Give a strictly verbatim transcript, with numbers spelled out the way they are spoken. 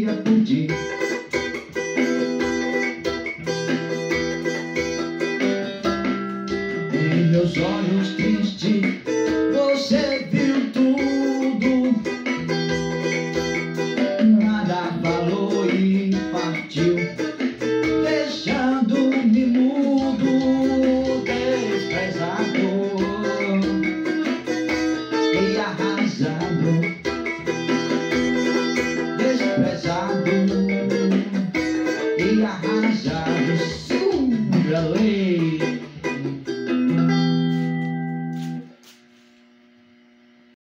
dia por dia. Em meus olhos tristes você viu tudo, nada falou e partiu, deixando-me mudo, desprezado e arrasado, desprezado e arrasado. Sura lei.